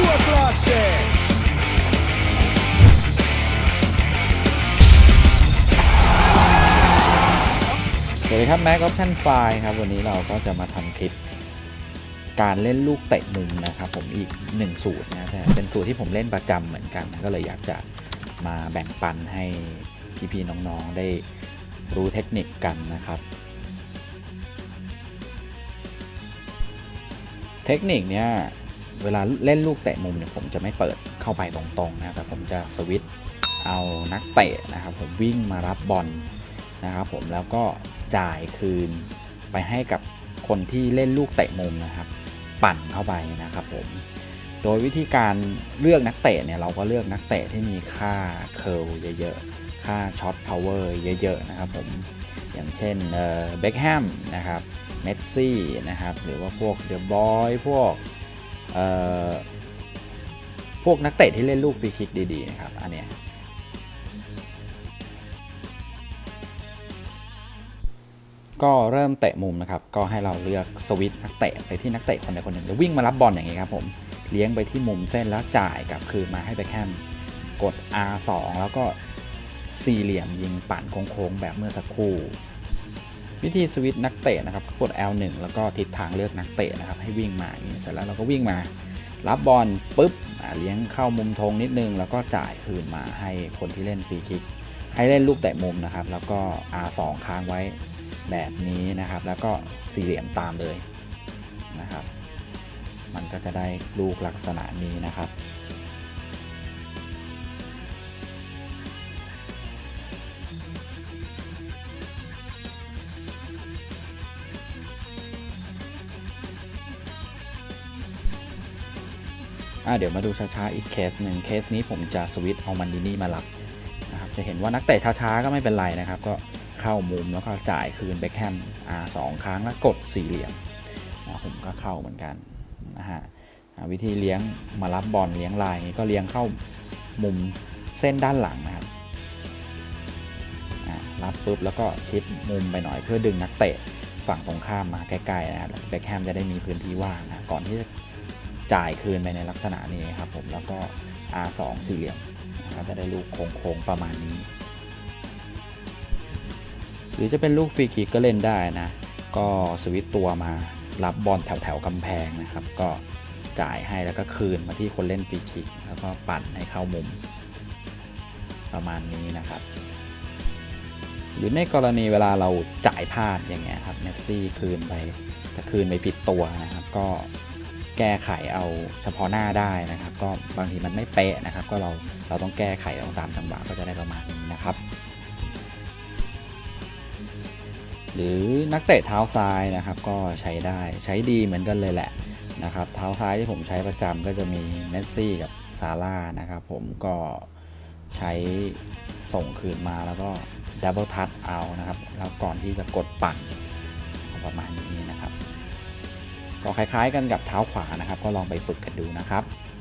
Sua classe! สวัสดีครับ Mac Option File ครับวันนี้เราก็จะมาทำคลิปการเล่นลูกเตะมุมนะครับผมอีก1สูตรนะแต่เป็นสูตรที่ผมเล่นประจำเหมือนกันก็เลยอยากจะมาแบ่งปันให้พี่ๆน้องๆได้รู้เทคนิคกันนะครับเทคนิคเนี้ยเวลาเล่นลูกเตะมุมเนี่ยผมจะไม่เปิดเข้าไปตรงๆนะแต่ผมจะสวิตช์เอานักเตะนะครับผมวิ่งมารับบอลนะครับผมแล้วก็จ่ายคืนไปให้กับคนที่เล่นลูกเตะมุมนะครับปั่นเข้าไปนะครับผมโดยวิธีการเลือกนักเตะเนี่ยเราก็เลือกนักเตะที่มีค่าเคิร์ลเยอะๆค่าช็อตพาวเวอร์เยอะๆนะครับผมอย่างเช่นเบคแฮมนะครับเมสซี่นะครับหรือว่าพวกเดอะบอยพวกนักเตะที่เล่นลูกฟรีคิกดีๆนะครับอันเนี้ยก็เริ่มเตะมุมนะครับก็ให้เราเลือกสวิตช์นักเตะไปที่นักเตะคนใดคนหนึ่งจะวิ่งมารับบอลอย่างนี้ครับผมเลี้ยงไปที่มุมเส้นแล้วจ่ายกลับคืนมาให้ไปแค่กด R2 แล้วก็สี่เหลี่ยมยิงปั่นโค้งๆแบบเมื่อสักครู่วิธีสวิตช์นักเตะนะครับกด L1 แล้วก็ทิศทางเลือกนักเตะนะครับให้วิ่งมาอย่างนี้เสร็จแล้วเราก็วิ่งมารับบอลปุ๊บเลี้ยงเข้ามุมธงนิดนึงแล้วก็จ่ายคืนมาให้คนที่เล่นฟรีคิกให้เล่นลูกเตะมุมนะครับแล้วก็ R2 ค้างไว้แบบนี้นะครับแล้วก็สี่เหลี่ยมตามเลยนะครับมันก็จะได้ลูกลักษณะนี้นะครับเดี๋ยวมาดูช้าๆอีกเคสหนึ่งเคสนี้ผมจะสวิตช์เอามันดินี่มารับนะครับจะเห็นว่านักเตะช้าๆก็ไม่เป็นไรนะครับก็เข้ามุมแล้วก็จ่ายคืนเบคแฮม2 ครั้งแล้วกดสี่เหลี่ยมผมก็เข้าเหมือนกันนะฮะวิธีเลี้ยงมารับบอลเลี้ยงลายนี้ก็เลี้ยงเข้ามุมเส้นด้านหลังนะครับรับปุ๊บแล้วก็ชิดมุมไปหน่อยเพื่อดึงนักเตะฝั่งตรงข้ามมาใกล้ๆนะเบคแฮมจะได้มีพื้นที่ว่างนะก่อนที่จะจ่ายคืนไปในลักษณะนี้ครับผมแล้วก็ R2 สี่เหลี่ยมก็จะได้ลูกโค้งๆประมาณนี้หรือจะเป็นลูกฟรีคิกก็เล่นได้นะก็สวิตช์ตัวมารับบอลแถวๆกำแพงนะครับก็จ่ายให้แล้วก็คืนมาที่คนเล่นฟรีคิกแล้วก็ปั่นให้เข้ามุมประมาณนี้นะครับหรือในกรณีเวลาเราจ่ายพลาดอย่างเงี้ยครับเมสซี่คืนไปแต่คืนไปผิดตัวนะครับก็แก้ไขเอาเฉพาะหน้าได้นะครับก็บางทีมันไม่เป๊ะนะครับก็เราต้องแก้ไขตามจังหวะก็จะได้ประมาณนี้นะครับหรือนักเตะเท้าซ้ายนะครับก็ใช้ได้ใช้ดีเหมือนกันเลยแหละนะครับเท้าซ้ายที่ผมใช้ประจำก็จะมีเมสซี่กับซาร่านะครับผมก็ใช้ส่งคืนมาแล้วก็ดับเบิลทัชเอานะครับแล้วก่อนที่จะกดปั่นประมาณนี้นะครับก็คล้ายๆกันกับเท้าขวานะครับก็ลองไปฝึกกันดูนะครับ